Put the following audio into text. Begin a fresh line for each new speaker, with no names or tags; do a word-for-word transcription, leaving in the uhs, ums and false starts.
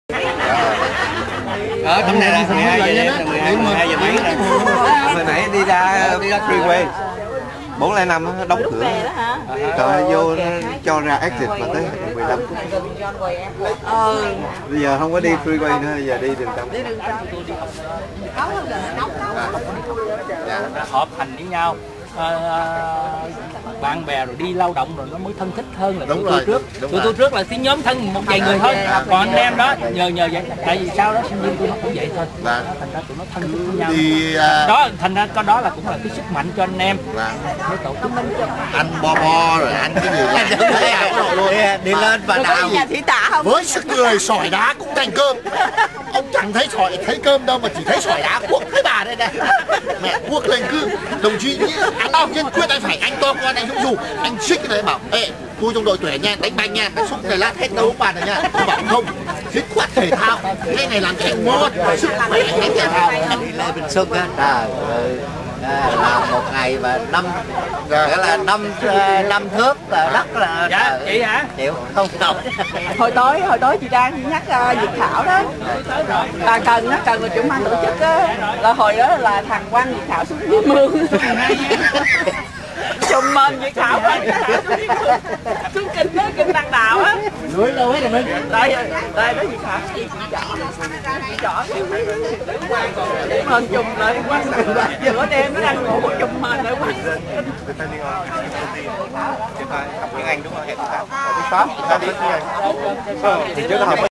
Ở tầm này là mười hai giờ đêm, mười hai, mười hai giờ mấy rồi.
Hồi nãy đi ra đi ra freeway bốn lẻ năm đóng cửa. Trời vô cho ra exit mà tới mười lăm phút.
Ừ.
Bây giờ không có đi freeway nữa, giờ đi đường trong.
Họp hành với nhau. À, bạn bè rồi đi lao động rồi nó mới thân thích hơn là tụi tôi trước. Tụi tôi trước là cái nhóm thân một vài người thôi. Còn anh em đó nhờ nhờ vậy. Tại vì sau đó sinh viên tụi nó cũng vậy thôi. Thành ra tụi nó thân thích với nhau.
Đi, uh...
đó thành ra cái đó là cũng là cái sức mạnh cho anh em.
Anh bo bo rồi anh cái gì vậy?
Đi lên và đào.
Với sức người sỏi đá cũng thành cơm. Ông chẳng thấy sỏi thấy cơm đâu mà chỉ thấy sỏi đá cuốc cái bà đây này. Mẹ cuốc lên cứ đồng chí anh đâu nhất quyết anh phải anh to con anh Dũng dù anh xích cái đấy bảo ê tôi trong đội tuyển nha đánh banh nha cái xúc này lát hết đấu bàn này nha. Tôi bảo không dứt khoát thể thao cái này làm cho anh ngon sức khỏe đánh thể thao.
Anh đi Lê Bình Xuân á, à, là một ngày và năm nghĩa là năm năm thước là đất là
dạ chị hả
chịu không nổi.
Hồi tối hồi tối chị Trang nhắc uh, Việt Thảo đó, à, cần á cần là trưởng ban tổ chức á, là hồi đó là thằng Quang Việt Thảo xuống dưới mương chùm mình Việt Thảo xuống kinh đó kinh Đăng Đào á
lưới đâu hết rồi mình
đây đây đó Việt Thảo chọn mình chùm lại quăng giữa đêm nó đang ngủ chùm mình lại quăng.
Tiếng Anh đúng không? Hẹn pháp. Pháp. Thì trước đó học